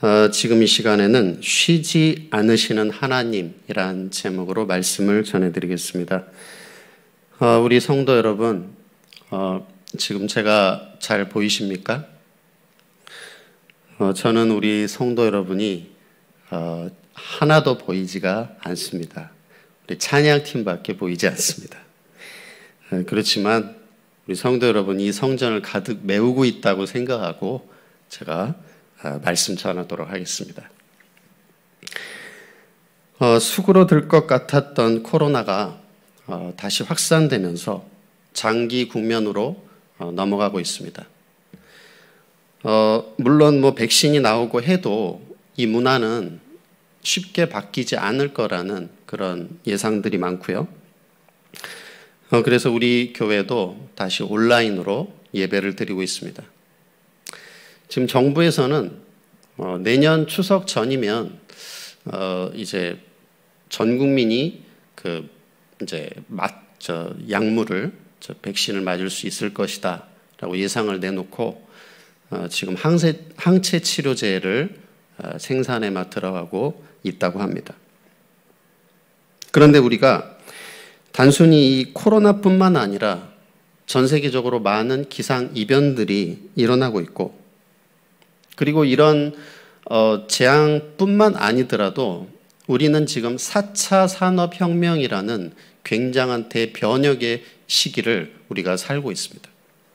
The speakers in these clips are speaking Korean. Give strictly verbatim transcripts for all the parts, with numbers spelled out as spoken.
어, 지금 이 시간에는 쉬지 않으시는 하나님이란 제목으로 말씀을 전해드리겠습니다. 어, 우리 성도 여러분, 어, 지금 제가 잘 보이십니까? 어, 저는 우리 성도 여러분이 어, 하나도 보이지가 않습니다. 우리 찬양팀밖에 보이지 않습니다. 어, 그렇지만 우리 성도 여러분, 이 성전을 가득 메우고 있다고 생각하고 제가 말씀 전하도록 하겠습니다. 어, 수그러들 것 같았던 코로나가 어, 다시 확산되면서 장기 국면으로 어, 넘어가고 있습니다. 어, 물론 뭐 백신이 나오고 해도 이 문화는 쉽게 바뀌지 않을 거라는 그런 예상들이 많고요. 어, 그래서 우리 교회도 다시 온라인으로 예배를 드리고 있습니다. 지금 정부에서는 어, 내년 추석 전이면 어, 이제 전 국민이 그 이제 맞, 저 약물을 저 백신을 맞을 수 있을 것이다라고 예상을 내놓고 어, 지금 항체 항체 치료제를 어, 생산에 막 들어가고 있다고 합니다. 그런데 우리가 단순히 이 코로나뿐만 아니라 전 세계적으로 많은 기상 이변들이 일어나고 있고, 그리고 이런 어, 재앙뿐만 아니더라도 우리는 지금 사 차 산업혁명이라는 굉장한 대변혁의 시기를 우리가 살고 있습니다.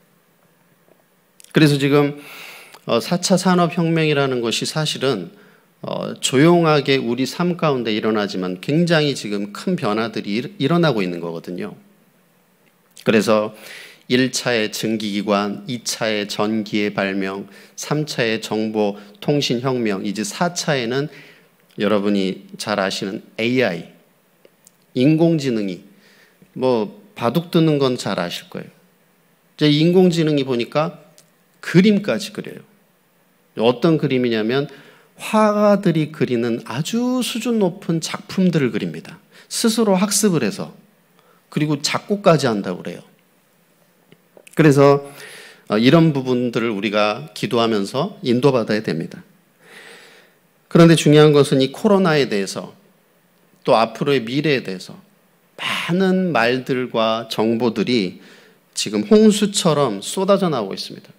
그래서 지금 어, 사 차 산업혁명이라는 것이 사실은 어, 조용하게 우리 삶 가운데 일어나지만 굉장히 지금 큰 변화들이 일, 일어나고 있는 거거든요. 그래서 일 차의 증기기관, 이 차의 전기의 발명, 삼 차의 정보통신혁명, 이제 사 차에는 여러분이 잘 아시는 에이아이, 인공지능이 뭐 바둑 두는 건 잘 아실 거예요. 이제 인공지능이 보니까 그림까지 그려요. 어떤 그림이냐면 화가들이 그리는 아주 수준 높은 작품들을 그립니다. 스스로 학습을 해서. 그리고 작곡까지 한다고 그래요. 그래서 이런 부분들을 우리가 기도하면서 인도받아야 됩니다. 그런데 중요한 것은 이 코로나에 대해서 또 앞으로의 미래에 대해서 많은 말들과 정보들이 지금 홍수처럼 쏟아져 나오고 있습니다.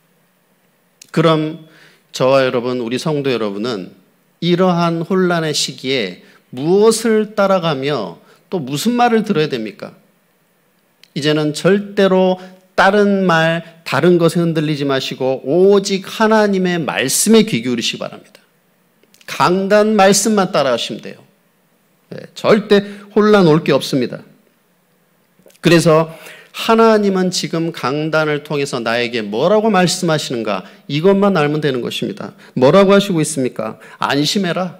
그럼 저와 여러분, 우리 성도 여러분은 이러한 혼란의 시기에 무엇을 따라가며 또 무슨 말을 들어야 됩니까? 이제는 절대로 다른 말, 다른 것에 흔들리지 마시고 오직 하나님의 말씀에 귀 기울이시기 바랍니다. 강단 말씀만 따라가시면 돼요. 네, 절대 혼란 올 게 없습니다. 그래서 하나님은 지금 강단을 통해서 나에게 뭐라고 말씀하시는가, 이것만 알면 되는 것입니다. 뭐라고 하시고 있습니까? 안심해라.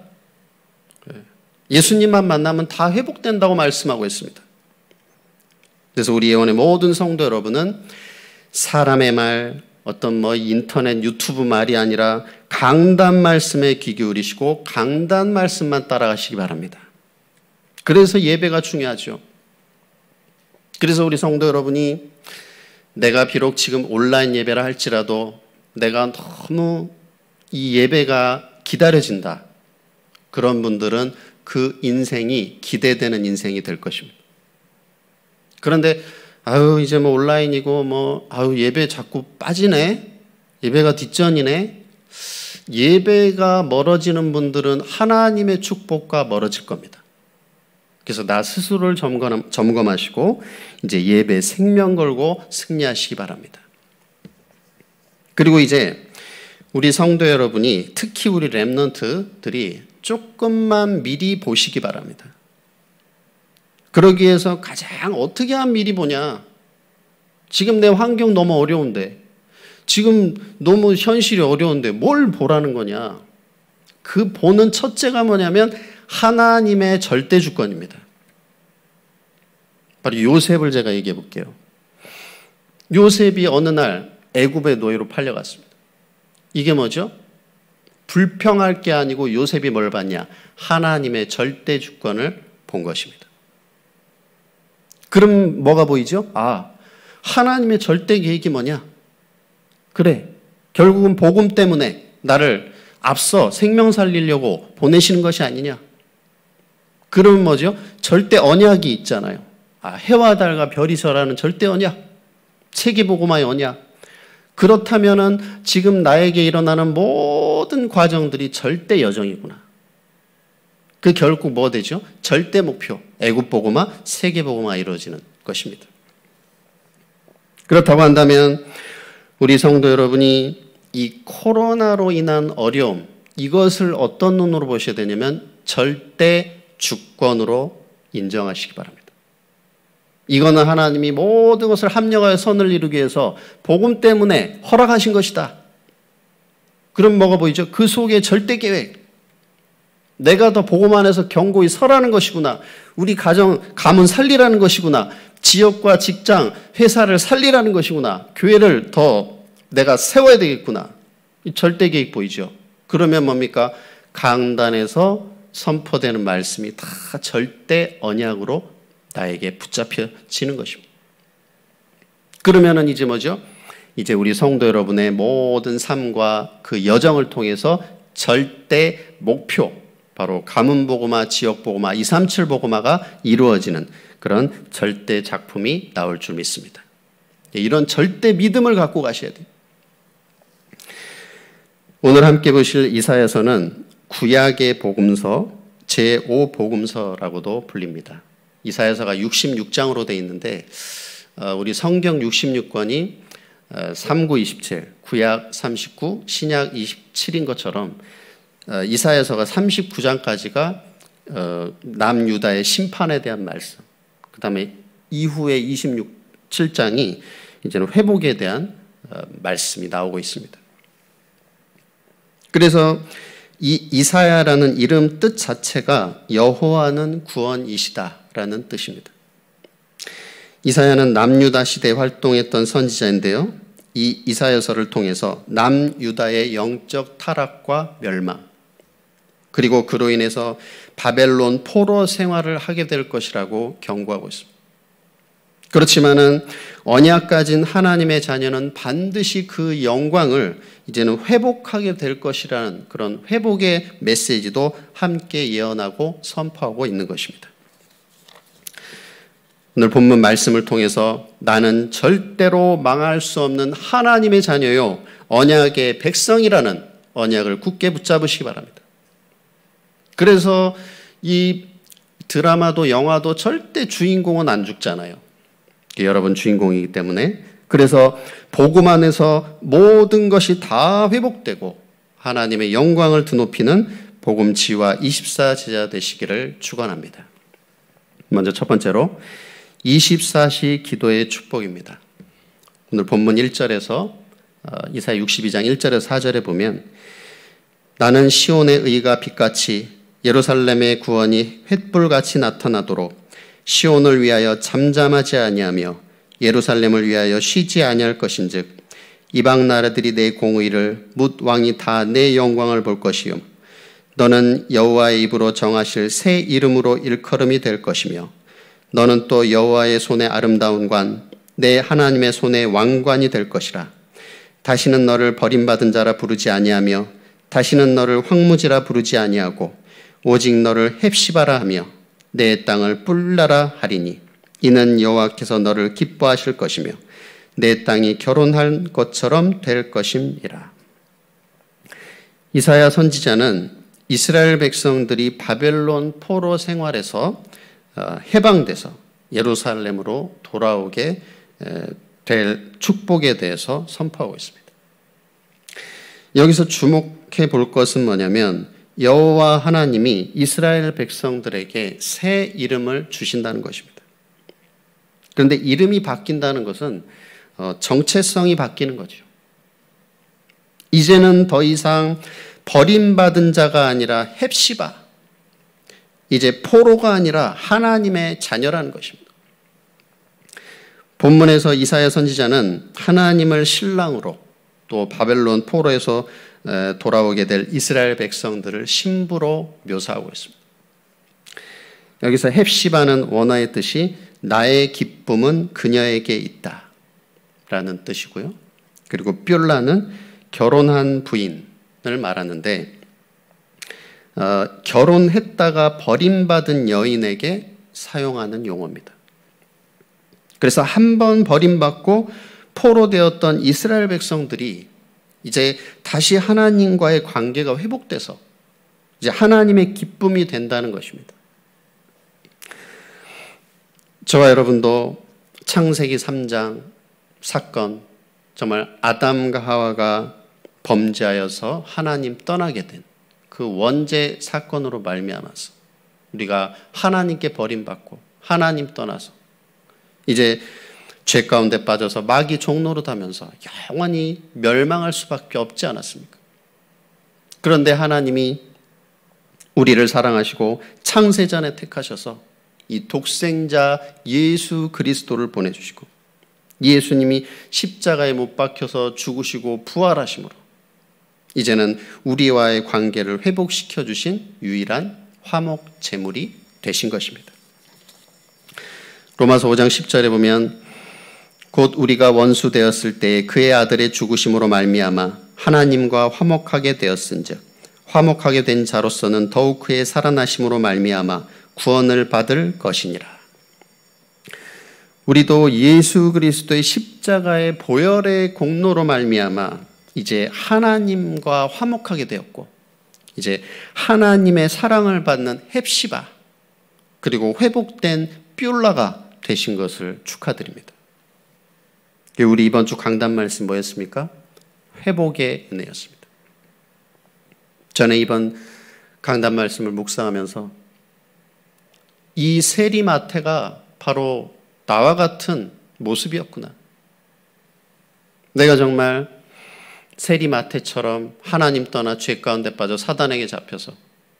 예수님만 만나면 다 회복된다고 말씀하고 있습니다. 그래서 우리 예원의 모든 성도 여러분은 사람의 말, 어떤 뭐 인터넷 유튜브 말이 아니라 강단 말씀에 귀 기울이시고 강단 말씀만 따라가시기 바랍니다. 그래서 예배가 중요하죠. 그래서 우리 성도 여러분이 내가 비록 지금 온라인 예배를 할지라도 내가 너무 이 예배가 기다려진다, 그런 분들은 그 인생이 기대되는 인생이 될 것입니다. 그런데 아유 이제 뭐 온라인이고 뭐 아유 예배 자꾸 빠지네, 예배가 뒷전이네, 예배가 멀어지는 분들은 하나님의 축복과 멀어질 겁니다. 그래서 나 스스로를 점검, 점검하시고 이제 예배 생명 걸고 승리하시기 바랍니다. 그리고 이제 우리 성도 여러분이, 특히 우리 렘넌트들이 조금만 미리 보시기 바랍니다. 그러기 위해서 가장 어떻게 하면 미리 보냐? 지금 내 환경 너무 어려운데, 지금 너무 현실이 어려운데 뭘 보라는 거냐? 그 보는 첫째가 뭐냐면 하나님의 절대 주권입니다. 바로 요셉을 제가 얘기해 볼게요. 요셉이 어느 날 애굽의 노예로 팔려갔습니다. 이게 뭐죠? 불평할 게 아니고 요셉이 뭘 봤냐? 하나님의 절대 주권을 본 것입니다. 그럼 뭐가 보이죠? 아, 하나님의 절대 계획이 뭐냐? 그래, 결국은 복음 때문에 나를 앞서 생명 살리려고 보내시는 것이 아니냐. 그러면 뭐죠? 절대 언약이 있잖아요. 아, 해와 달과 별이 절하는 절대 언약. 세계복음화의 언약. 그렇다면은 지금 나에게 일어나는 모든 과정들이 절대 여정이구나. 그 결국 뭐 되죠? 절대 목표, 애국복음화, 세계복음화 이루어지는 것입니다. 그렇다고 한다면 우리 성도 여러분이 이 코로나로 인한 어려움, 이것을 어떤 눈으로 보셔야 되냐면 절대 주권으로 인정하시기 바랍니다. 이거는 하나님이 모든 것을 합력하여 선을 이루기 위해서 복음 때문에 허락하신 것이다. 그럼 뭐가 보이죠? 그 속에 절대 계획. 내가 더 복음 안에서 견고히 서라는 것이구나. 우리 가정, 가문 살리라는 것이구나. 지역과 직장, 회사를 살리라는 것이구나. 교회를 더 내가 세워야 되겠구나. 이 절대 계획 보이죠? 그러면 뭡니까? 강단에서 선포되는 말씀이 다 절대 언약으로 나에게 붙잡혀지는 것입니다. 그러면은 이제 뭐죠? 이제 우리 성도 여러분의 모든 삶과 그 여정을 통해서 절대 목표, 바로 가문복음화, 지역복음화, 이삼칠 복음화가 이루어지는 그런 절대 작품이 나올 줄 믿습니다. 이런 절대 믿음을 갖고 가셔야 돼요. 오늘 함께 보실 이사야서는 구약의 복음서 제오 복음서라고도 불립니다. 이사야서가 육십육 장으로 되어 있는데 우리 성경 육십육 권이 삼, 구, 이십칠, 구약 삼십구, 신약 이십칠인 것처럼 이사야서가 삼십구 장까지가 남유다의 심판에 대한 말씀, 그 다음에 이후에 이십육, 칠 장이 이제는 회복에 대한 말씀이 나오고 있습니다. 그래서 이 이사야라는 이름 뜻 자체가 여호와는 구원이시다라는 뜻입니다. 이사야는 남유다 시대에 활동했던 선지자인데요. 이 이사야서를 통해서 남유다의 영적 타락과 멸망, 그리고 그로 인해서 바벨론 포로 생활을 하게 될 것이라고 경고하고 있습니다. 그렇지만은 언약 가진 하나님의 자녀는 반드시 그 영광을 이제는 회복하게 될 것이라는 그런 회복의 메시지도 함께 예언하고 선포하고 있는 것입니다. 오늘 본문 말씀을 통해서 나는 절대로 망할 수 없는 하나님의 자녀요, 언약의 백성이라는 언약을 굳게 붙잡으시기 바랍니다. 그래서 이 드라마도 영화도 절대 주인공은 안 죽잖아요. 여러분 주인공이기 때문에. 그래서 복음 안에서 모든 것이 다 회복되고 하나님의 영광을 드높이는 복음지와 이십사 제자 되시기를 축원합니다. 먼저 첫 번째로 이십사 시 기도의 축복입니다. 오늘 본문 일 절에서 이사야 육십이 장 일 절에서 사 절에 보면 나는 시온의 의가 빛같이 예루살렘의 구원이 횃불같이 나타나도록 시온을 위하여 잠잠하지 아니하며 예루살렘을 위하여 쉬지 아니할 것인즉 이방 나라들이 내 공의를 뭇 왕이 다 내 영광을 볼 것이요 너는 여호와의 입으로 정하실 새 이름으로 일컬음이 될 것이며 너는 또 여호와의 손의 아름다운 관 내 하나님의 손의 왕관이 될 것이라. 다시는 너를 버림받은 자라 부르지 아니하며 다시는 너를 황무지라 부르지 아니하고 오직 너를 헵시바라 하며 내 땅을 뿔나라 하리니 이는 여호와께서 너를 기뻐하실 것이며 내 땅이 결혼할 것처럼 될 것임이라. 이사야 선지자는 이스라엘 백성들이 바벨론 포로 생활에서 해방돼서 예루살렘으로 돌아오게 될 축복에 대해서 선포하고 있습니다. 여기서 주목해 볼 것은 뭐냐면 여호와 하나님이 이스라엘 백성들에게 새 이름을 주신다는 것입니다. 그런데 이름이 바뀐다는 것은 정체성이 바뀌는 거죠. 이제는 더 이상 버림받은 자가 아니라 헵시바, 이제 포로가 아니라 하나님의 자녀라는 것입니다. 본문에서 이사야 선지자는 하나님을 신랑으로 또 바벨론 포로에서 돌아오게 될 이스라엘 백성들을 신부로 묘사하고 있습니다. 여기서 헵시바는 원어의 뜻이 나의 기쁨은 그녀에게 있다 라는 뜻이고요. 그리고 뷸라는 결혼한 부인을 말하는데 어, 결혼했다가 버림받은 여인에게 사용하는 용어입니다. 그래서 한 번 버림받고 포로되었던 이스라엘 백성들이 이제 다시 하나님과의 관계가 회복돼서 이제 하나님의 기쁨이 된다는 것입니다. 저와 여러분도 창세기 삼 장 사건, 정말 아담과 하와가 범죄하여서 하나님 떠나게 된 그 원죄 사건으로 말미암아서 우리가 하나님께 버림받고 하나님 떠나서 이제 죄 가운데 빠져서 마귀 종노릇하면서 영원히 멸망할 수밖에 없지 않았습니까? 그런데 하나님이 우리를 사랑하시고 창세전에 택하셔서 이 독생자 예수 그리스도를 보내주시고 예수님이 십자가에 못 박혀서 죽으시고 부활하심으로 이제는 우리와의 관계를 회복시켜 주신 유일한 화목 제물이 되신 것입니다. 로마서 오 장 십 절에 보면 곧 우리가 원수 되었을 때 그의 아들의 죽으심으로 말미암아 하나님과 화목하게 되었은즉 화목하게 된 자로서는 더욱 그의 살아나심으로 말미암아 구원을 받을 것이니라. 우리도 예수 그리스도의 십자가의 보혈의 공로로 말미암아 이제 하나님과 화목하게 되었고 이제 하나님의 사랑을 받는 헵시바 그리고 회복된 뷸라가 되신 것을 축하드립니다. 우리 이번 주 강단 말씀 뭐였습니까? 회복의 은혜였습니다. 저는 이번 강단 말씀을 묵상하면서 이 세리마태가 바로 나와 같은 모습이었구나. 내가 정말 세리마태처럼 하나님 떠나 죄 가운데 빠져 사단에게 잡혀서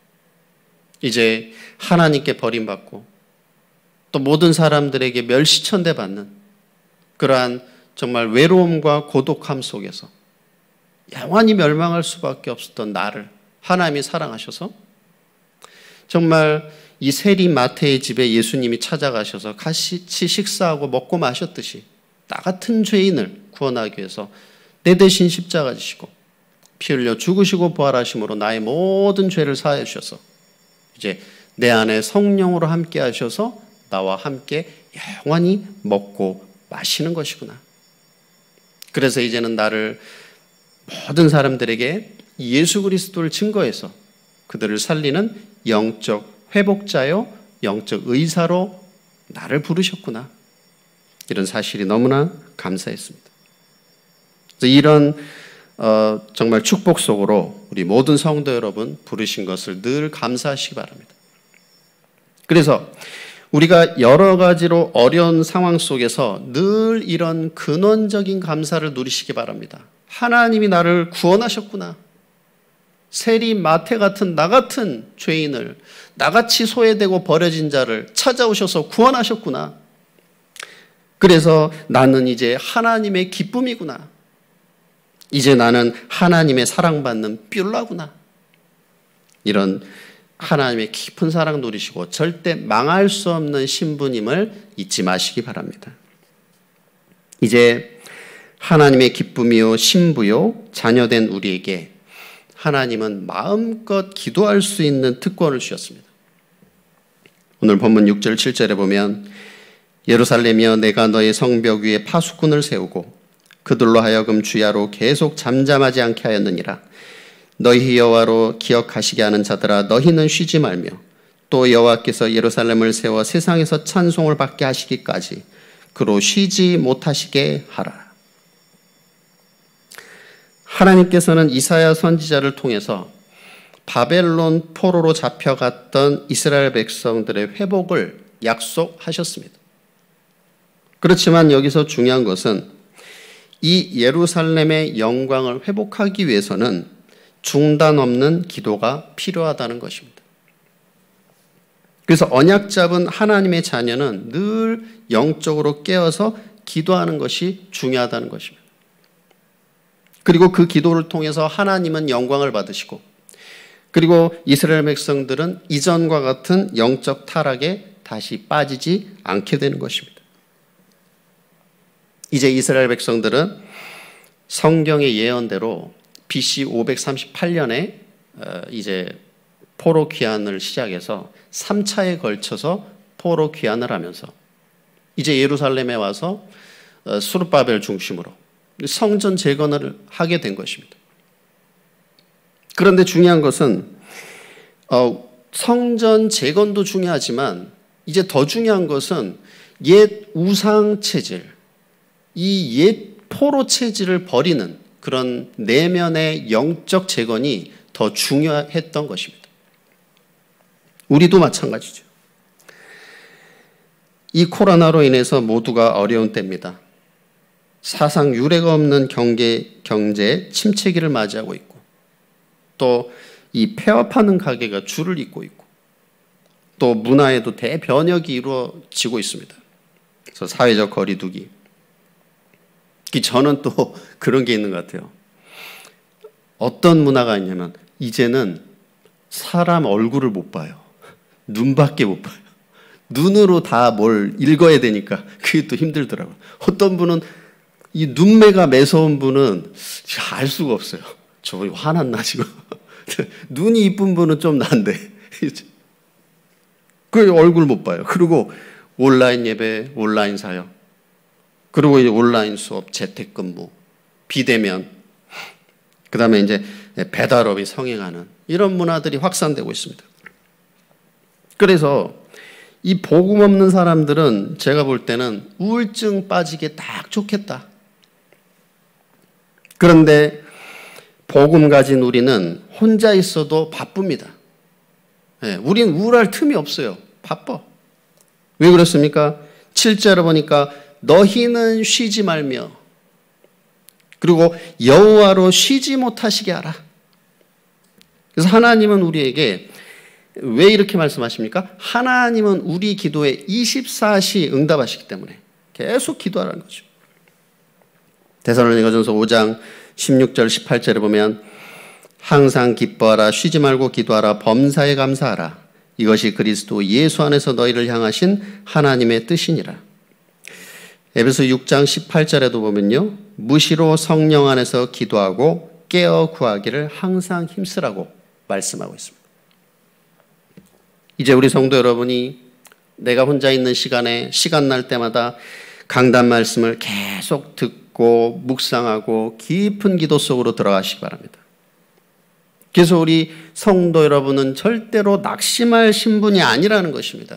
이제 하나님께 버림받고 또 모든 사람들에게 멸시천대 받는 그러한 정말 외로움과 고독함 속에서 영원히 멸망할 수밖에 없었던 나를 하나님이 사랑하셔서 정말 이 세리마태의 집에 예수님이 찾아가셔서 같이 식사하고 먹고 마셨듯이 나 같은 죄인을 구원하기 위해서 내 대신 십자가 지시고 피 흘려 죽으시고 부활하심으로 나의 모든 죄를 사하여 주셔서 이제 내 안에 성령으로 함께 하셔서 나와 함께 영원히 먹고 마시는 것이구나. 그래서 이제는 나를 모든 사람들에게 예수 그리스도를 증거해서 그들을 살리는 영적 회복자요 영적 의사로 나를 부르셨구나. 이런 사실이 너무나 감사했습니다. 이런 어, 정말 축복 속으로 우리 모든 성도 여러분 부르신 것을 늘 감사하시기 바랍니다. 그래서 우리가 여러 가지로 어려운 상황 속에서 늘 이런 근원적인 감사를 누리시기 바랍니다. 하나님이 나를 구원하셨구나. 세리 마태 같은 나 같은 죄인을 나같이 소외되고 버려진 자를 찾아오셔서 구원하셨구나. 그래서 나는 이제 하나님의 기쁨이구나. 이제 나는 하나님의 사랑받는 뷸라구나. 이런 하나님의 깊은 사랑 누리시고 절대 망할 수 없는 신부님을 잊지 마시기 바랍니다. 이제 하나님의 기쁨이요 신부요 자녀된 우리에게 하나님은 마음껏 기도할 수 있는 특권을 주셨습니다. 오늘 본문 육 절 칠 절에 보면 예루살렘이여 내가 너의 성벽 위에 파수꾼을 세우고 그들로 하여금 주야로 계속 잠잠하지 않게 하였느니라. 너희 여호와로 기억하시게 하는 자들아 너희는 쉬지 말며 또 여호와께서 예루살렘을 세워 세상에서 찬송을 받게 하시기까지 그로 쉬지 못하시게 하라. 하나님께서는 이사야 선지자를 통해서 바벨론 포로로 잡혀갔던 이스라엘 백성들의 회복을 약속하셨습니다. 그렇지만 여기서 중요한 것은 이 예루살렘의 영광을 회복하기 위해서는 중단 없는 기도가 필요하다는 것입니다. 그래서 언약 잡은 하나님의 자녀는 늘 영적으로 깨어서 기도하는 것이 중요하다는 것입니다. 그리고 그 기도를 통해서 하나님은 영광을 받으시고 그리고 이스라엘 백성들은 이전과 같은 영적 타락에 다시 빠지지 않게 되는 것입니다. 이제 이스라엘 백성들은 성경의 예언대로 비씨 오백삼십팔 년에 이제 포로 귀환을 시작해서 삼 차에 걸쳐서 포로 귀환을 하면서 이제 예루살렘에 와서 스룹바벨 중심으로 성전 재건을 하게 된 것입니다. 그런데 중요한 것은 어, 성전 재건도 중요하지만 이제 더 중요한 것은 옛 우상 체질, 이 옛 포로 체질을 버리는 그런 내면의 영적 재건이 더 중요했던 것입니다. 우리도 마찬가지죠. 이 코로나로 인해서 모두가 어려운 때입니다. 사상 유례가 없는 경제, 경제 침체기를 맞이하고 있고 또 이 폐업하는 가게가 줄을 잇고 있고 또 문화에도 대변혁이 이루어지고 있습니다. 그래서 사회적 거리두기. 저는 또 그런 게 있는 것 같아요. 어떤 문화가 있냐면 이제는 사람 얼굴을 못 봐요. 눈밖에 못 봐요. 눈으로 다 뭘 읽어야 되니까 그게 또 힘들더라고요. 어떤 분은 이 눈매가 매서운 분은 알 수가 없어요. 저분이 화났나 지금. 눈이 이쁜 분은 좀 난데 그 얼굴 못 봐요. 그리고 온라인 예배, 온라인 사역, 그리고 이제 온라인 수업, 재택근무, 비대면, 그 다음에 이제 배달업이 성행하는 이런 문화들이 확산되고 있습니다. 그래서 이 복음 없는 사람들은 제가 볼 때는 우울증 빠지게 딱 좋겠다. 그런데 복음 가진 우리는 혼자 있어도 바쁩니다. 네, 우린 우울할 틈이 없어요. 바빠. 왜 그렇습니까? 칠 절에 보니까 너희는 쉬지 말며 그리고 여호와로 쉬지 못하시게 하라. 그래서 하나님은 우리에게 왜 이렇게 말씀하십니까? 하나님은 우리 기도에 이십사 시 응답하시기 때문에 계속 기도하라는 거죠. 데살로니가전서 오 장 십육 절 십팔 절에 보면 항상 기뻐하라, 쉬지 말고 기도하라, 범사에 감사하라. 이것이 그리스도 예수 안에서 너희를 향하신 하나님의 뜻이니라. 에베소 육 장 십팔 절에도 보면요, 무시로 성령 안에서 기도하고 깨어 구하기를 항상 힘쓰라고 말씀하고 있습니다. 이제 우리 성도 여러분이 내가 혼자 있는 시간에 시간 날 때마다 강단 말씀을 계속 듣고 묵상하고 깊은 기도 속으로 들어가시기 바랍니다. 그래서 우리 성도 여러분은 절대로 낙심할 신분이 아니라는 것입니다.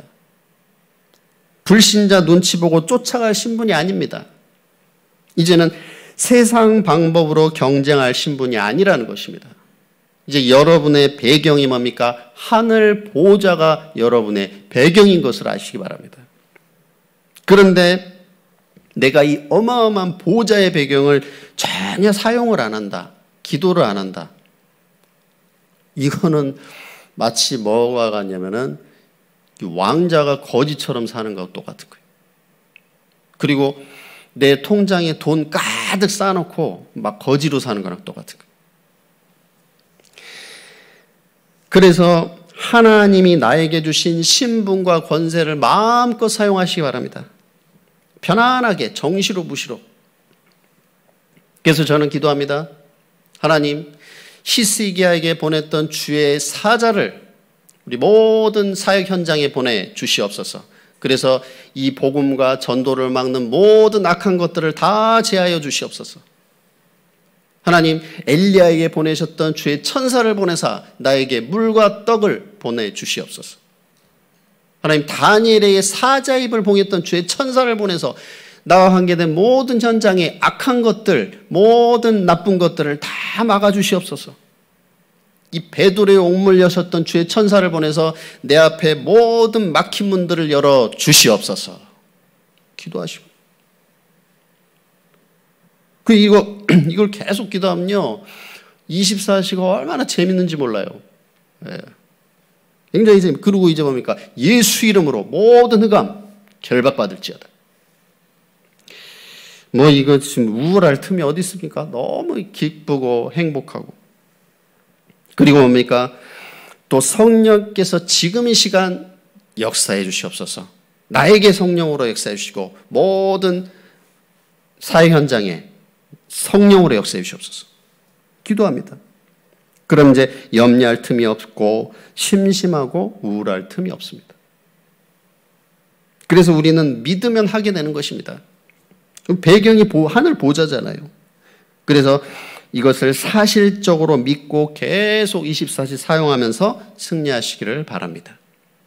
불신자 눈치 보고 쫓아갈 신분이 아닙니다. 이제는 세상 방법으로 경쟁할 신분이 아니라는 것입니다. 이제 여러분의 배경이 뭡니까? 하늘 보호자가 여러분의 배경인 것을 아시기 바랍니다. 그런데 내가 이 어마어마한 보호자의 배경을 전혀 사용을 안 한다. 기도를 안 한다. 이거는 마치 뭐와 같냐면은 왕자가 거지처럼 사는 것과 똑같은 거예요. 그리고 내 통장에 돈 가득 쌓아놓고 막 거지로 사는 거랑 똑같은 거예요. 그래서 하나님이 나에게 주신 신분과 권세를 마음껏 사용하시기 바랍니다. 편안하게 정시로 무시로. 그래서 저는 기도합니다. 하나님, 히스기야에게 보냈던 주의 사자를 우리 모든 사역 현장에 보내주시옵소서. 그래서 이 복음과 전도를 막는 모든 악한 것들을 다 제하여 주시옵소서. 하나님, 엘리야에게 보내셨던 주의 천사를 보내사 나에게 물과 떡을 보내주시옵소서. 하나님, 다니엘에게 사자 입을 봉했던 주의 천사를 보내서 나와 관계된 모든 현장의 악한 것들, 모든 나쁜 것들을 다 막아주시옵소서. 이 배돌에 옥물려셨던 주의 천사를 보내서 내 앞에 모든 막힌 문들을 열어 주시옵소서. 기도하시고. 그 이거 이걸 계속 기도하면요, 이십사 시가 얼마나 재밌는지 몰라요. 예. 굉장히 재밌. 그리고 이제 뭡니까? 예수 이름으로 모든 흑암 결박받을지어다. 뭐 이거 지금 우울할 틈이 어디 있습니까? 너무 기쁘고 행복하고. 그리고 뭡니까? 또 성령께서 지금 이 시간 역사해 주시옵소서. 나에게 성령으로 역사해 주시고 모든 사회 현장에 성령으로 역사해 주시옵소서. 기도합니다. 그럼 이제 염려할 틈이 없고 심심하고 우울할 틈이 없습니다. 그래서 우리는 믿으면 하게 되는 것입니다. 배경이 하늘 보좌잖아요. 그래서 이것을 사실적으로 믿고 계속 이십사 시 사용하면서 승리하시기를 바랍니다.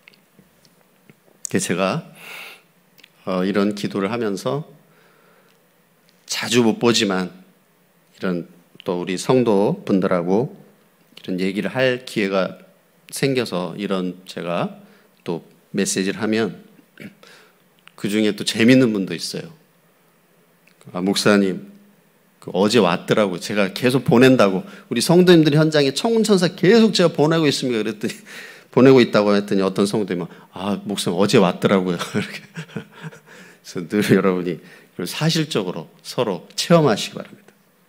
제가 이런 기도를 하면서 자주 못 보지만 이런 또 우리 성도 분들하고 이런 얘기를 할 기회가 생겨서 이런 제가 또 메시지를 하면 그 중에 또 재밌는 분도 있어요. 아, 목사님 그 어제 왔더라고. 제가 계속 보낸다고. 우리 성도님들이 현장에 청운천사 계속 제가 보내고 있습니다. 그랬더니 보내고 있다고 했더니 어떤 성도님이 아 목사님 어제 왔더라고요. 이렇게. 그래서 늘 여러분이 사실적으로 서로 체험하시기 바랍니다.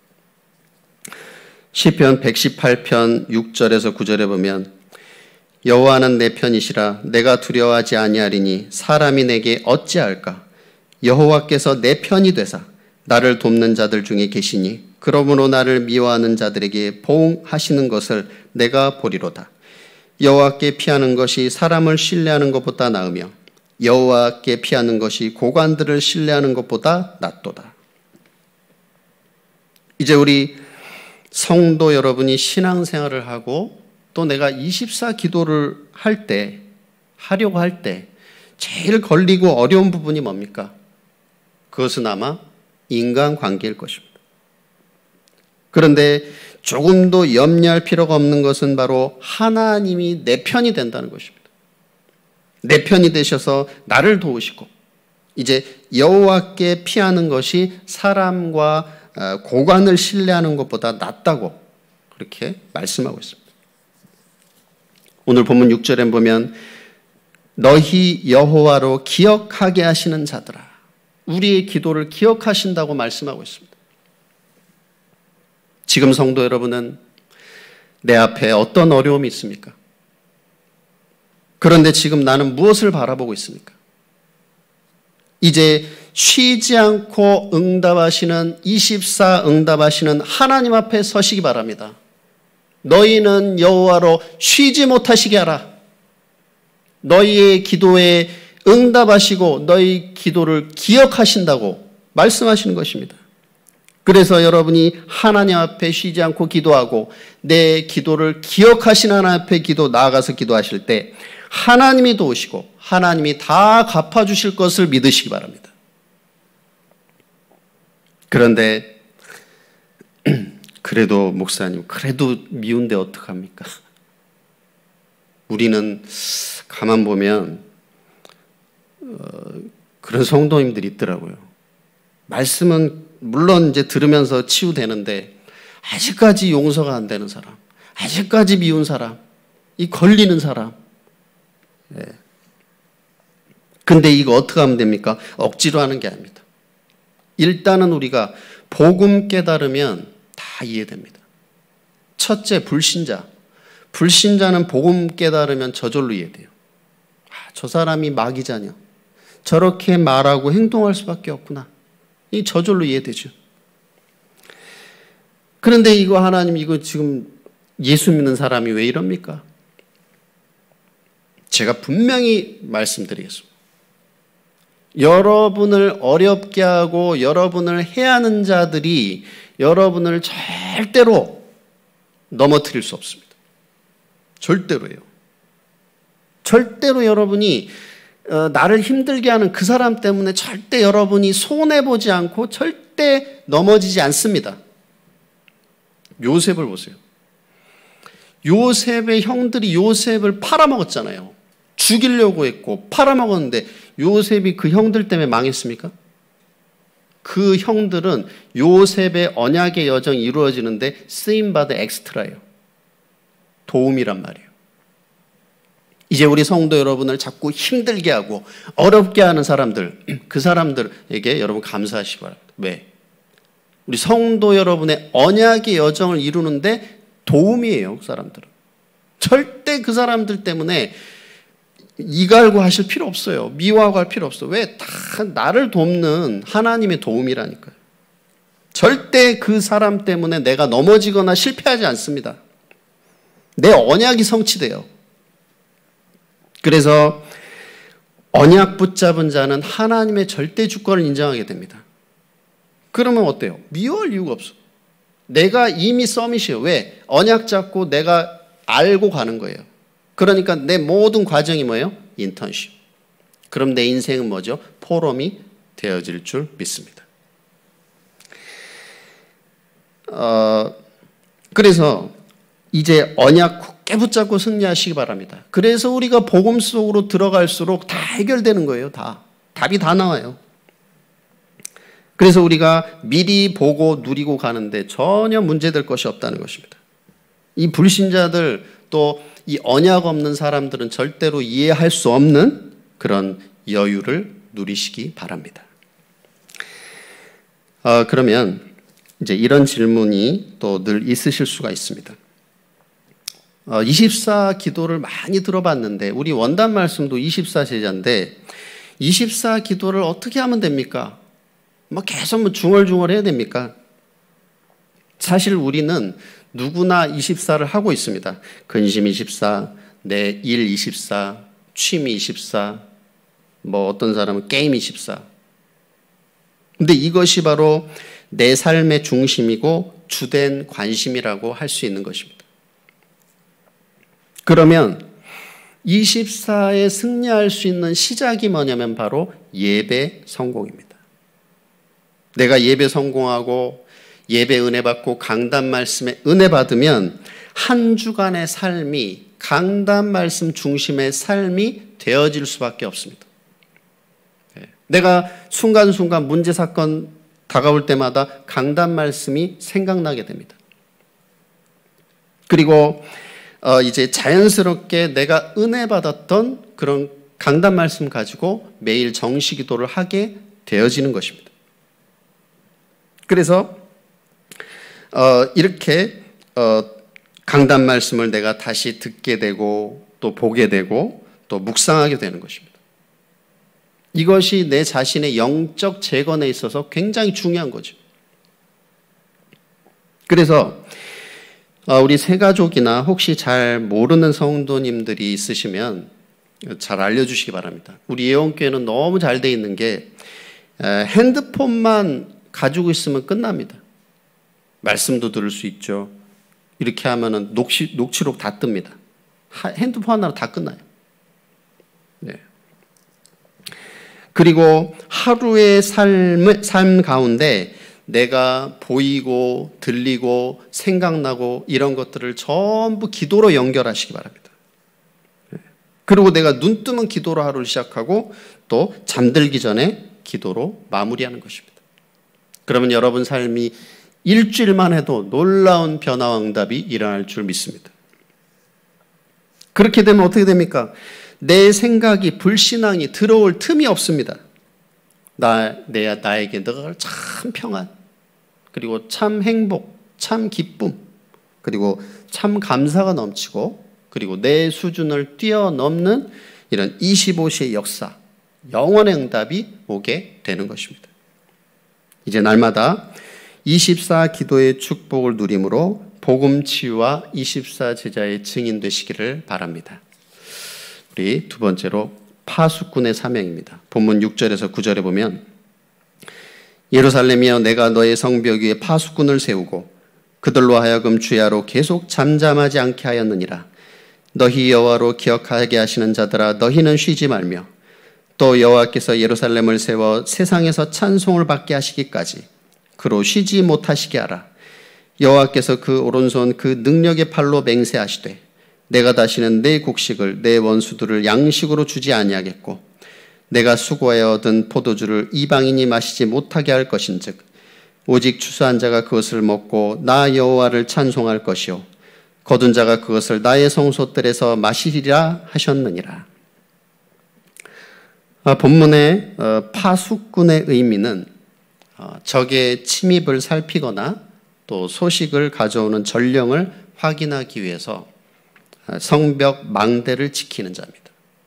시편 백십팔 편 육 절에서 구 절에 보면 여호와는 내 편이시라 내가 두려워하지 아니하리니 사람이 내게 어찌할까. 여호와께서 내 편이 되사 나를 돕는 자들 중에 계시니 그러므로 나를 미워하는 자들에게 보응하시는 것을 내가 보리로다. 여호와께 피하는 것이 사람을 신뢰하는 것보다 나으며 여호와께 피하는 것이 고관들을 신뢰하는 것보다 낫도다. 이제 우리 성도 여러분이 신앙생활을 하고 또 내가 이십사 기도를 할 때, 하려고 할 때 제일 걸리고 어려운 부분이 뭡니까? 그것은 아마 인간관계일 것입니다. 그런데 조금도 염려할 필요가 없는 것은 바로 하나님이 내 편이 된다는 것입니다. 내 편이 되셔서 나를 도우시고 이제 여호와께 피하는 것이 사람과 고관을 신뢰하는 것보다 낫다고 그렇게 말씀하고 있습니다. 오늘 본문 육 절에 보면 너희 여호와로 기억하게 하시는 자들아. 우리의 기도를 기억하신다고 말씀하고 있습니다. 지금 성도 여러분은 내 앞에 어떤 어려움이 있습니까? 그런데 지금 나는 무엇을 바라보고 있습니까? 이제 쉬지 않고 응답하시는 이십사 응답하시는 하나님 앞에 서시기 바랍니다. 너희는 여호와로 쉬지 못하시게 하라. 너희의 기도에 응답하시고 너희 기도를 기억하신다고 말씀하시는 것입니다. 그래서 여러분이 하나님 앞에 쉬지 않고 기도하고 내 기도를 기억하신 하나님 앞에 기도 나아가서 기도하실 때 하나님이 도우시고 하나님이 다 갚아주실 것을 믿으시기 바랍니다. 그런데 그래도 목사님 그래도 미운데 어떡합니까? 우리는 가만 보면 어, 그런 성도님들이 있더라고요. 말씀은 물론 이제 들으면서 치유되는데 아직까지 용서가 안 되는 사람, 아직까지 미운 사람, 이 걸리는 사람. 네. 근데 이거 어떻게 하면 됩니까? 억지로 하는 게 아닙니다. 일단은 우리가 복음 깨달으면 다 이해됩니다. 첫째, 불신자. 불신자는 복음 깨달으면 저절로 이해돼요. 아, 저 사람이 마귀자녀. 저렇게 말하고 행동할 수밖에 없구나. 이 저절로 이해되죠. 그런데 이거 하나님 이거 지금 예수 믿는 사람이 왜 이럽니까? 제가 분명히 말씀드리겠습니다. 여러분을 어렵게 하고 여러분을 해하는 자들이 여러분을 절대로 넘어뜨릴 수 없습니다. 절대로요. 절대로 여러분이 어, 나를 힘들게 하는 그 사람 때문에 절대 여러분이 손해보지 않고 절대 넘어지지 않습니다. 요셉을 보세요. 요셉의 형들이 요셉을 팔아먹었잖아요. 죽이려고 했고 팔아먹었는데 요셉이 그 형들 때문에 망했습니까? 그 형들은 요셉의 언약의 여정이 이루어지는데 쓰임받은 엑스트라예요. 도움이란 말이에요. 이제 우리 성도 여러분을 자꾸 힘들게 하고 어렵게 하는 사람들, 그 사람들에게 여러분 감사하시기 바랍니다. 왜? 우리 성도 여러분의 언약의 여정을 이루는데 도움이에요. 그 사람들은. 절대 그 사람들 때문에 이갈고 하실 필요 없어요. 미워하고 할 필요 없어요. 왜? 다 나를 돕는 하나님의 도움이라니까요. 절대 그 사람 때문에 내가 넘어지거나 실패하지 않습니다. 내 언약이 성취돼요. 그래서 언약 붙잡은 자는 하나님의 절대 주권을 인정하게 됩니다. 그러면 어때요? 미워할 이유가 없어. 내가 이미 서밋이에요. 왜? 언약 잡고 내가 알고 가는 거예요. 그러니까 내 모든 과정이 뭐예요? 인턴십. 그럼 내 인생은 뭐죠? 포럼이 되어질 줄 믿습니다. 어, 그래서 이제 언약 굳게 붙잡고 승리하시기 바랍니다. 그래서 우리가 복음 속으로 들어갈수록 다 해결되는 거예요. 다. 답이 다 나와요. 그래서 우리가 미리 보고 누리고 가는데 전혀 문제될 것이 없다는 것입니다. 이 불신자들 또 이 언약 없는 사람들은 절대로 이해할 수 없는 그런 여유를 누리시기 바랍니다. 어, 그러면 이제 이런 질문이 또 늘 있으실 수가 있습니다. 어, 이십사 기도를 많이 들어봤는데 우리 원단 말씀도 이십사 제자인데 이십사 기도를 어떻게 하면 됩니까? 뭐 계속 뭐 중얼중얼 해야 됩니까? 사실 우리는 누구나 이십사를 하고 있습니다. 근심 이십사, 내 일 이십사, 취미 이십사, 뭐 어떤 사람은 게임 이십사. 근데 이것이 바로 내 삶의 중심이고 주된 관심이라고 할 수 있는 것입니다. 그러면 이십사에 승리할 수 있는 시작이 뭐냐면 바로 예배 성공입니다. 내가 예배 성공하고 예배 은혜 받고 강단 말씀에 은혜 받으면 한 주간의 삶이 강단 말씀 중심의 삶이 되어질 수밖에 없습니다. 내가 순간순간 문제 사건 다가올 때마다 강단 말씀이 생각나게 됩니다. 그리고 어 이제 자연스럽게 내가 은혜 받았던 그런 강단 말씀 가지고 매일 정시 기도를 하게 되어지는 것입니다. 그래서 어 이렇게 어 강단 말씀을 내가 다시 듣게 되고 또 보게 되고 또 묵상하게 되는 것입니다. 이것이 내 자신의 영적 재건에 있어서 굉장히 중요한 거죠. 그래서 우리 새가족이나 혹시 잘 모르는 성도님들이 있으시면 잘 알려주시기 바랍니다. 우리 예원교회는 너무 잘 돼 있는 게 핸드폰만 가지고 있으면 끝납니다. 말씀도 들을 수 있죠. 이렇게 하면은 녹취, 녹취록 다 뜹니다. 핸드폰 하나로 다 끝나요. 네. 그리고 하루의 삶, 삶 가운데 내가 보이고 들리고 생각나고 이런 것들을 전부 기도로 연결하시기 바랍니다. 그리고 내가 눈 뜨면 기도로 하루를 시작하고 또 잠들기 전에 기도로 마무리하는 것입니다. 그러면 여러분 삶이 일주일만 해도 놀라운 변화와 응답이 일어날 줄 믿습니다. 그렇게 되면 어떻게 됩니까? 내 생각이 불신앙이 들어올 틈이 없습니다. 나, 내, 나에게 너가 참 평안, 그리고 참 행복, 참 기쁨, 그리고 참 감사가 넘치고, 그리고 내 수준을 뛰어넘는 이런 이십오 시의 역사, 영원의 응답이 오게 되는 것입니다. 이제 날마다 이십사 기도의 축복을 누림으로 복음 치유와 이십사 제자의 증인 되시기를 바랍니다. 우리 두 번째로 파수꾼의 사명입니다. 본문 육 절에서 구 절에 보면 예루살렘이여 내가 너의 성벽 위에 파수꾼을 세우고 그들로 하여금 주야로 계속 잠잠하지 않게 하였느니라. 너희 여호와로 기억하게 하시는 자들아 너희는 쉬지 말며 또 여호와께서 예루살렘을 세워 세상에서 찬송을 받게 하시기까지 그로 쉬지 못하시게 하라. 여호와께서 그 오른손 그 능력의 팔로 맹세하시되 내가 다시는 내 곡식을 내 원수들을 양식으로 주지 아니하겠고 내가 수고하여 얻은 포도주를 이방인이 마시지 못하게 할 것인즉 오직 추수한 자가 그것을 먹고 나 여호와를 찬송할 것이요 거둔 자가 그것을 나의 성소들에서 마시리라 하셨느니라. 본문의 파수꾼의 의미는 적의 침입을 살피거나 또 소식을 가져오는 전령을 확인하기 위해서 성벽 망대를 지키는 자입니다.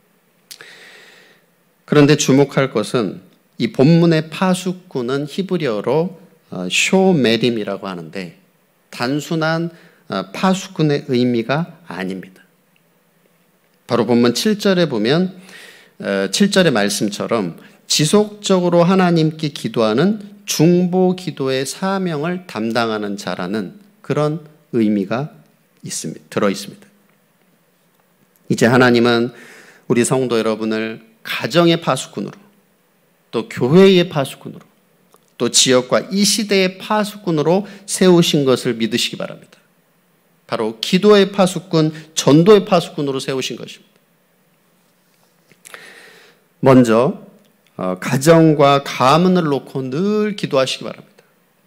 그런데 주목할 것은 이 본문의 파수꾼은 히브리어로 쇼메림이라고 하는데 단순한 파수꾼의 의미가 아닙니다. 바로 본문 칠 절에 보면 칠 절의 말씀처럼 지속적으로 하나님께 기도하는 중보 기도의 사명을 담당하는 자라는 그런 의미가 있습니다. 들어 있습니다. 이제 하나님은 우리 성도 여러분을 가정의 파수꾼으로, 또 교회의 파수꾼으로, 또 지역과 이 시대의 파수꾼으로 세우신 것을 믿으시기 바랍니다. 바로 기도의 파수꾼, 전도의 파수꾼으로 세우신 것입니다. 먼저 가정과 가문을 놓고 늘 기도하시기 바랍니다.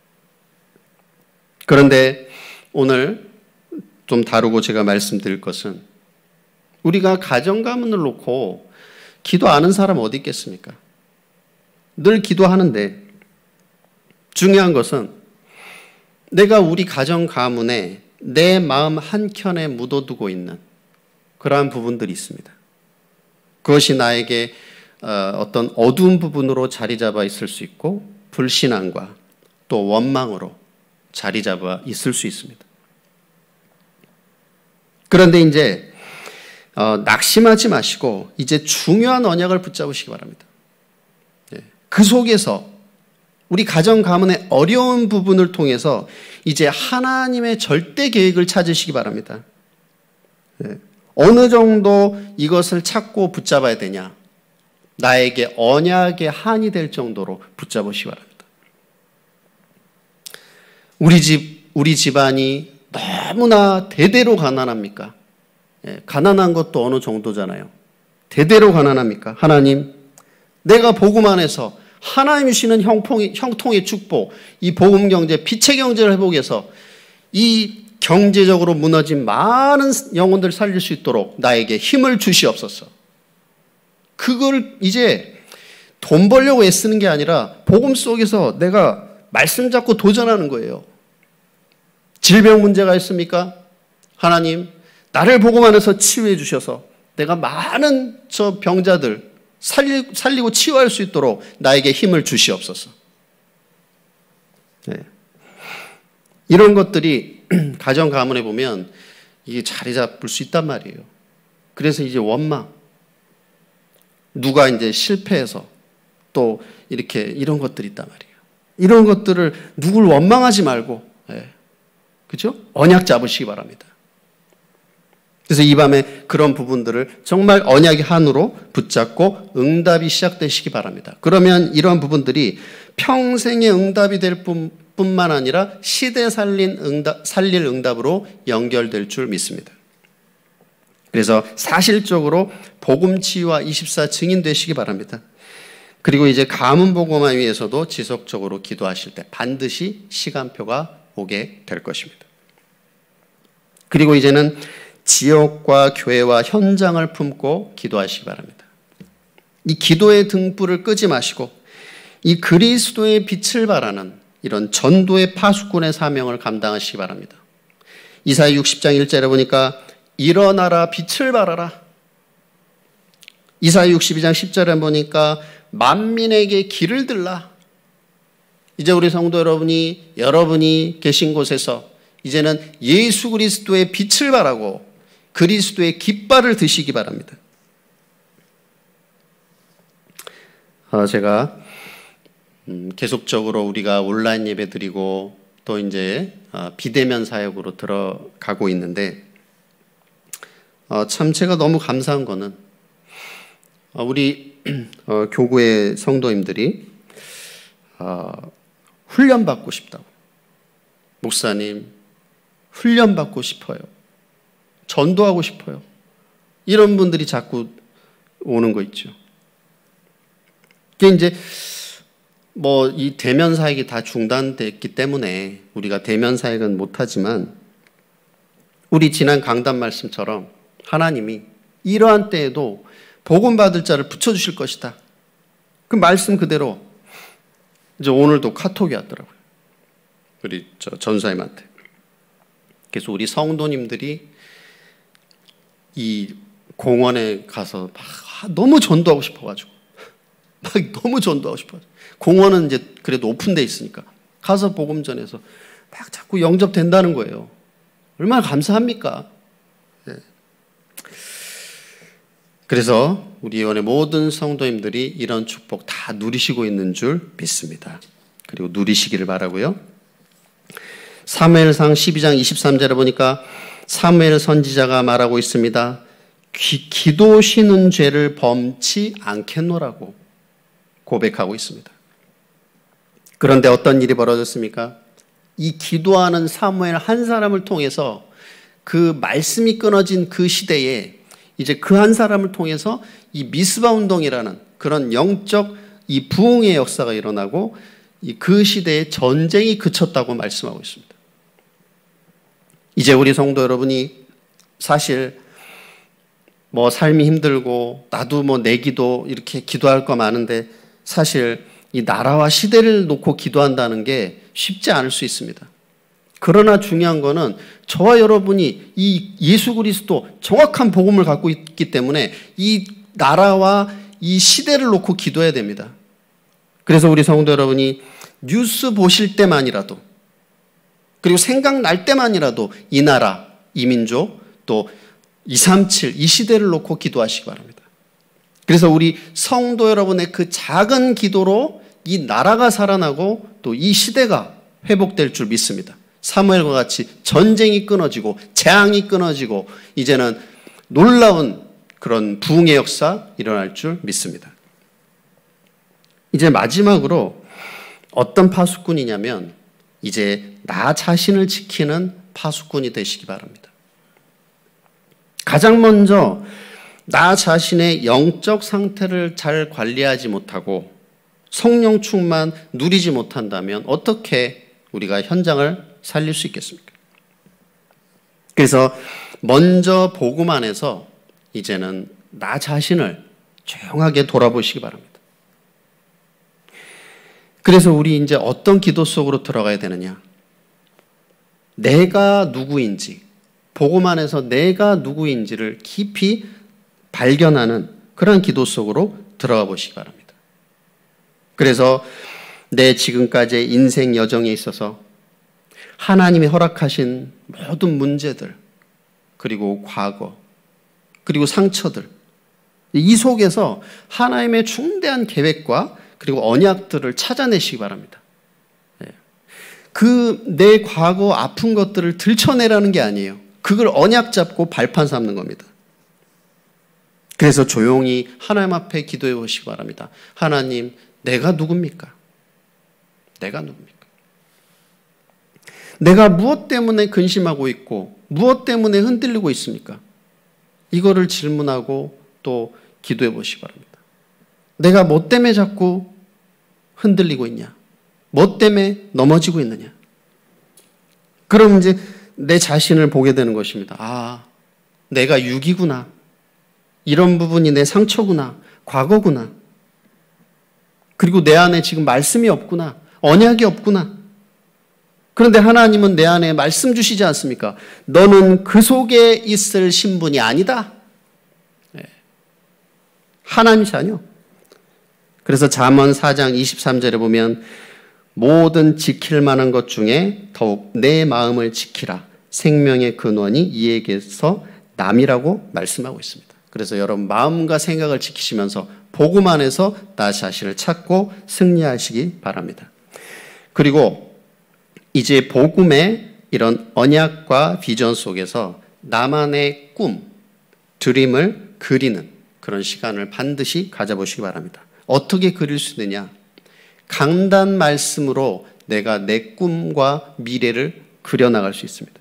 그런데 오늘 좀 다루고 제가 말씀드릴 것은, 우리가 가정 가문을 놓고 기도 안 하는 사람 어디 있겠습니까? 늘 기도하는데 중요한 것은 내가 우리 가정 가문에 내 마음 한켠에 묻어두고 있는 그러한 부분들이 있습니다. 그것이 나에게 어떤 어두운 부분으로 자리 잡아 있을 수 있고, 불신앙과 또 원망으로 자리 잡아 있을 수 있습니다. 그런데 이제 어, 낙심하지 마시고 이제 중요한 언약을 붙잡으시기 바랍니다. 예. 그 속에서 우리 가정 가문의 어려운 부분을 통해서 이제 하나님의 절대 계획을 찾으시기 바랍니다. 예. 어느 정도 이것을 찾고 붙잡아야 되냐? 나에게 언약의 한이 될 정도로 붙잡으시기 바랍니다. 우리 집, 우리 집안이 너무나 대대로 가난합니까? 예, 가난한 것도 어느 정도잖아요. 대대로 가난합니까? 하나님, 내가 복음 안에서 하나님 주시는 형통의, 형통의 축복, 이 복음 경제, 빛의 경제를 회복해서 이 경제적으로 무너진 많은 영혼들 살릴 수 있도록 나에게 힘을 주시옵소서. 그걸 이제 돈 벌려고 애쓰는 게 아니라 복음 속에서 내가 말씀 잡고 도전하는 거예요. 질병 문제가 있습니까? 하나님, 나를 복음 안에서 치유해 주셔서 내가 많은 저 병자들 살리, 살리고 치유할 수 있도록 나에게 힘을 주시옵소서. 네. 이런 것들이 가정 가문에 보면 이게 자리 잡을 수 있단 말이에요. 그래서 이제 원망, 누가 이제 실패해서 또 이렇게 이런 것들이 있단 말이에요. 이런 것들을 누굴 원망하지 말고, 네. 그죠? 언약 잡으시기 바랍니다. 그래서 이 밤에 그런 부분들을 정말 언약의 한으로 붙잡고 응답이 시작되시기 바랍니다. 그러면 이런 부분들이 평생의 응답이 될 뿐만 아니라 시대 살린 응답, 살릴 응답으로 연결될 줄 믿습니다. 그래서 사실적으로 복음 치유와 이십사 증인 되시기 바랍니다. 그리고 이제 가문 복음화 위해서도 지속적으로 기도하실 때 반드시 시간표가 오게 될 것입니다. 그리고 이제는 지역과 교회와 현장을 품고 기도하시기 바랍니다. 이 기도의 등불을 끄지 마시고 이 그리스도의 빛을 발하는 이런 전도의 파수꾼의 사명을 감당하시기 바랍니다. 이사야 육십 장 일 절에 보니까 일어나라 빛을 발하라. 이사야 육십이 장 십 절에 보니까 만민에게 길을 들라. 이제 우리 성도 여러분이 여러분이 계신 곳에서 이제는 예수 그리스도의 빛을 발하고 그리스도의 깃발을 드시기 바랍니다. 어, 제가 음, 계속적으로 우리가 온라인 예배 드리고 또 이제 어, 비대면 사역으로 들어가고 있는데 어, 참 제가 너무 감사한 거는 어, 우리 어, 교구의 성도님들이 어, 훈련받고 싶다고. 목사님, 훈련받고 싶어요. 전도하고 싶어요. 이런 분들이 자꾸 오는 거 있죠. 그게 이제 뭐 이 대면 사역이 다 중단됐기 때문에 우리가 대면 사역은 못하지만 우리 지난 강단 말씀처럼 하나님이 이러한 때에도 복음 받을 자를 붙여주실 것이다. 그 말씀 그대로 이제 오늘도 카톡이 왔더라고요. 우리 저 전사님한테. 그래서 우리 성도님들이 이 공원에 가서 막 너무 전도하고 싶어가지고 막 너무 전도하고 싶어요. 공원은 이제 그래도 오픈돼 있으니까 가서 복음 전해서 막 자꾸 영접된다는 거예요. 얼마나 감사합니까? 네. 그래서 우리 예원의 모든 성도님들이 이런 축복 다 누리시고 있는 줄 믿습니다. 그리고 누리시기를 바라고요. 사무엘상 십이 장 이십삼 절에 보니까 사무엘 선지자가 말하고 있습니다. 기, 기도 쉬는 죄를 범치 않겠노라고 고백하고 있습니다. 그런데 어떤 일이 벌어졌습니까? 이 기도하는 사무엘 한 사람을 통해서 그 말씀이 끊어진 그 시대에 이제 그 한 사람을 통해서 이 미스바 운동이라는 그런 영적 이 부흥의 역사가 일어나고 그 시대에 전쟁이 그쳤다고 말씀하고 있습니다. 이제 우리 성도 여러분이 사실 뭐 삶이 힘들고 나도 뭐 내 기도 이렇게 기도할 거 많은데 사실 이 나라와 시대를 놓고 기도한다는 게 쉽지 않을 수 있습니다. 그러나 중요한 거는 저와 여러분이 이 예수 그리스도 정확한 복음을 갖고 있기 때문에 이 나라와 이 시대를 놓고 기도해야 됩니다. 그래서 우리 성도 여러분이 뉴스 보실 때만이라도 그리고 생각날 때만이라도 이 나라, 이 민족, 또 이삼칠 이 시대를 놓고 기도하시기 바랍니다. 그래서 우리 성도 여러분의 그 작은 기도로 이 나라가 살아나고 또 이 시대가 회복될 줄 믿습니다. 사무엘과 같이 전쟁이 끊어지고 재앙이 끊어지고 이제는 놀라운 그런 부흥의 역사 일어날 줄 믿습니다. 이제 마지막으로 어떤 파수꾼이냐면 이제 나 자신을 지키는 파수꾼이 되시기 바랍니다. 가장 먼저 나 자신의 영적 상태를 잘 관리하지 못하고 성령 충만 누리지 못한다면 어떻게 우리가 현장을 살릴 수 있겠습니까? 그래서 먼저 복음 안에서 이제는 나 자신을 조용하게 돌아보시기 바랍니다. 그래서 우리 이제 어떤 기도 속으로 들어가야 되느냐? 내가 누구인지, 복음 안에서 내가 누구인지를 깊이 발견하는 그런 기도 속으로 들어가 보시기 바랍니다. 그래서 내 지금까지의 인생 여정에 있어서 하나님이 허락하신 모든 문제들, 그리고 과거, 그리고 상처들, 이 속에서 하나님의 중대한 계획과 그리고 언약들을 찾아내시기 바랍니다. 그 내 과거 아픈 것들을 들춰내라는 게 아니에요. 그걸 언약 잡고 발판 삼는 겁니다. 그래서 조용히 하나님 앞에 기도해 보시기 바랍니다. 하나님, 내가 누굽니까? 내가 누굽니까? 내가 무엇 때문에 근심하고 있고 무엇 때문에 흔들리고 있습니까? 이거를 질문하고 또 기도해 보시기 바랍니다. 내가 뭐 때문에 자꾸 흔들리고 있냐? 뭐 때문에 넘어지고 있느냐? 그럼 이제 내 자신을 보게 되는 것입니다. 아, 내가 육이구나. 이런 부분이 내 상처구나. 과거구나. 그리고 내 안에 지금 말씀이 없구나. 언약이 없구나. 그런데 하나님은 내 안에 말씀 주시지 않습니까? 너는 그 속에 있을 신분이 아니다. 하나님 자녀. 그래서 잠언 사 장 이십삼 절에 보면 모든 지킬 만한 것 중에 더욱 내 마음을 지키라. 생명의 근원이 이에게서 남이라고 말씀하고 있습니다. 그래서 여러분 마음과 생각을 지키시면서 복음 안에서 나 자신을 찾고 승리하시기 바랍니다. 그리고 이제 복음의 이런 언약과 비전 속에서 나만의 꿈, 드림을 그리는 그런 시간을 반드시 가져보시기 바랍니다. 어떻게 그릴 수 있느냐? 강단 말씀으로 내가 내 꿈과 미래를 그려나갈 수 있습니다.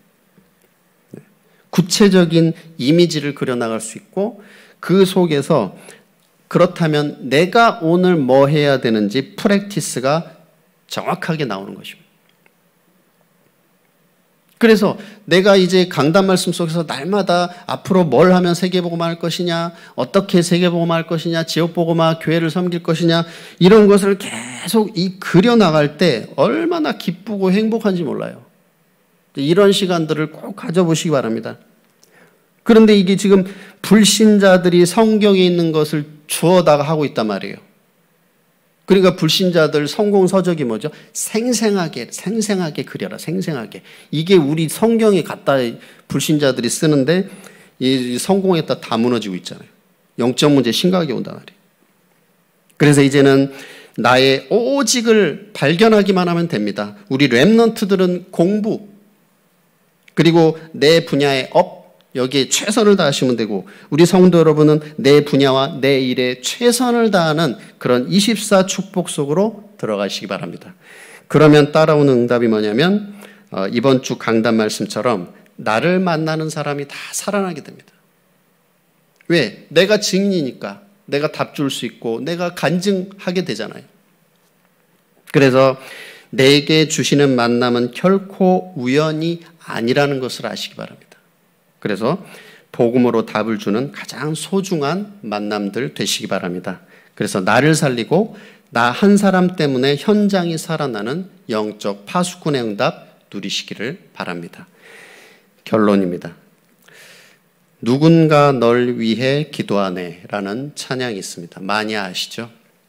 구체적인 이미지를 그려나갈 수 있고 그 속에서 그렇다면 내가 오늘 뭐 해야 되는지 프랙티스가 정확하게 나오는 것입니다. 그래서 내가 이제 강단 말씀 속에서 날마다 앞으로 뭘 하면 세계복음화 할 것이냐, 어떻게 세계복음화 할 것이냐, 지역복음화, 교회를 섬길 것이냐, 이런 것을 계속 이 그려나갈 때 얼마나 기쁘고 행복한지 몰라요. 이런 시간들을 꼭 가져보시기 바랍니다. 그런데 이게 지금 불신자들이 성경에 있는 것을 주워다가 하고 있단 말이에요. 그러니까 불신자들 성공 서적이 뭐죠? 생생하게, 생생하게 그려라, 생생하게. 이게 우리 성경에 갖다 불신자들이 쓰는데 이 성공했다 다 무너지고 있잖아요. 영적 문제 심각하게 온단 말이에요. 그래서 이제는 나의 오직을 발견하기만 하면 됩니다. 우리 렘넌트들은 공부, 그리고 내 분야의 업, 여기에 최선을 다하시면 되고, 우리 성도 여러분은 내 분야와 내 일에 최선을 다하는 그런 이십사 축복 속으로 들어가시기 바랍니다. 그러면 따라오는 응답이 뭐냐면 어, 이번 주 강단 말씀처럼 나를 만나는 사람이 다 살아나게 됩니다. 왜? 내가 증인이니까 내가 답 줄 수 있고 내가 간증하게 되잖아요. 그래서 내게 주시는 만남은 결코 우연이 아니라는 것을 아시기 바랍니다. 그래서 복음으로 답을 주는 가장 소중한 만남들 되시기 바랍니다. 그래서 나를 살리고 나 한 사람 때문에 현장이 살아나는 영적 파수꾼의 응답 누리시기를 바랍니다. 결론입니다. 누군가 널 위해 기도하네 라는 찬양이 있습니다. 많이 아시죠?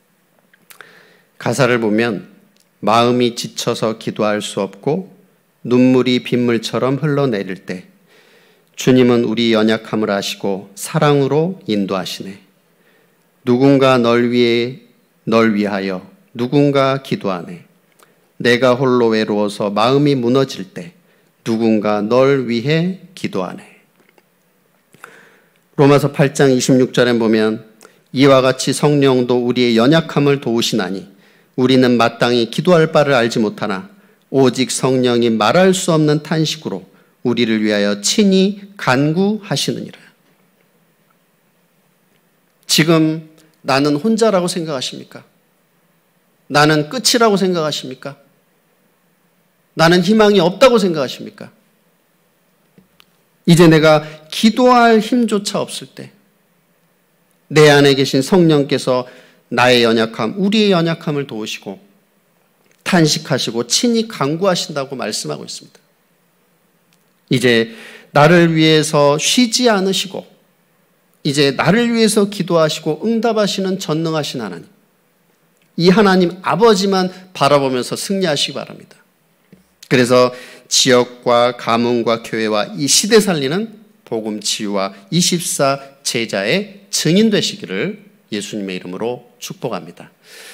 가사를 보면 마음이 지쳐서 기도할 수 없고 눈물이 빗물처럼 흘러내릴 때 주님은 우리 연약함을 아시고 사랑으로 인도하시네. 누군가 널 위해 널 위하여 누군가 기도하네. 내가 홀로 외로워서 마음이 무너질 때 누군가 널 위해 기도하네. 로마서 팔 장 이십육 절에 보면 이와 같이 성령도 우리의 연약함을 도우시나니 우리는 마땅히 기도할 바를 알지 못하나 오직 성령이 말할 수 없는 탄식으로 우리를 위하여 친히 간구하시느니라. 지금 나는 혼자라고 생각하십니까? 나는 끝이라고 생각하십니까? 나는 희망이 없다고 생각하십니까? 이제 내가 기도할 힘조차 없을 때 내 안에 계신 성령께서 나의 연약함, 우리의 연약함을 도우시고 탄식하시고 친히 간구하신다고 말씀하고 있습니다. 이제 나를 위해서 쉬지 않으시고 이제 나를 위해서 기도하시고 응답하시는 전능하신 하나님, 이 하나님 아버지만 바라보면서 승리하시기 바랍니다. 그래서 지역과 가문과 교회와 이 시대 살리는 복음 치유와 이십사 제자의 증인 되시기를 예수님의 이름으로 축복합니다.